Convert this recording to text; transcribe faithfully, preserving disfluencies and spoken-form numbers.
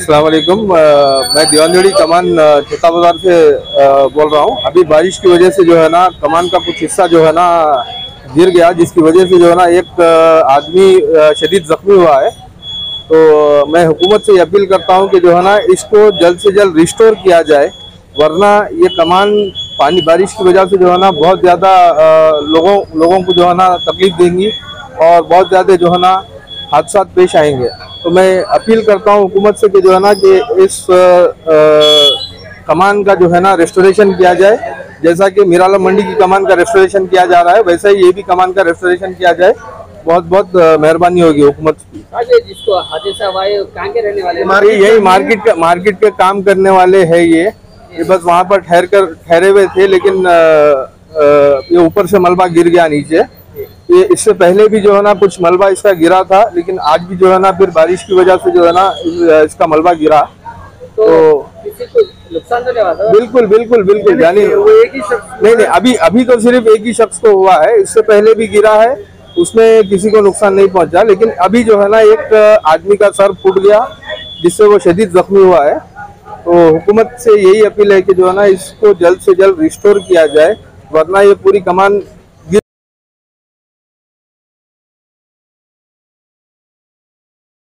अस्सलाम वालेकुम। मैं दीवानजोड़ी कमान छोटा बाजार से अ, बोल रहा हूँ। अभी बारिश की वजह से जो है ना कमान का कुछ हिस्सा जो है ना गिर गया, जिसकी वजह से जो है ना एक अ, आदमी अ, शदीद जख्मी हुआ है। तो मैं हुकूमत से ये अपील करता हूँ कि जो है ना इसको जल्द से जल्द रिस्टोर किया जाए, वरना ये कमान पानी बारिश की वजह से जो है ना बहुत ज़्यादा लोगों लोगों को जो है ना तकलीफ देंगी और बहुत ज़्यादा जो है ना हादसा पेश आएंगे। तो मैं अपील करता हूँ हुकूमत से कि जो है ना कि इस आ, आ, कमान का जो है ना रेस्टोरेशन किया जाए। जैसा कि मीराला मंडी की कमान का रेस्टोरेशन किया जा रहा है, वैसा ही ये भी कमान का रेस्टोरेशन किया जाए। बहुत बहुत मेहरबानी होगी हुकूमत की। जिसको हादसा हुआ है कहाँ के रहने वाले हमारे यही मार्केट का मार्केट के काम करने वाले हैं। ये ये बस वहाँ पर ठहर कर ठहरे हुए थे, लेकिन आ, आ, ये ऊपर से मलबा गिर गया नीचे। ये इससे पहले भी जो है ना कुछ मलबा इसका गिरा था, लेकिन आज भी जो है ना फिर बारिश की वजह से जो है ना इसका मलबा गिरा। तो, तो किसी को नुकसान तो नहीं हुआ था? बिल्कुल बिल्कुल बिल्कुल, यानी वो एक ही शख्स नहीं नहीं अभी अभी तो सिर्फ एक ही शख्स को हुआ है। इससे पहले भी गिरा है, उसमें किसी को नुकसान नहीं पहुंचा। लेकिन अभी जो है ना एक आदमी का सर फूट गया, जिससे वो शदीद जख्मी हुआ है। तो हुकूमत से यही अपील है कि जो है ना इसको जल्द से जल्द रिस्टोर किया जाए, वरना ये पूरी कमान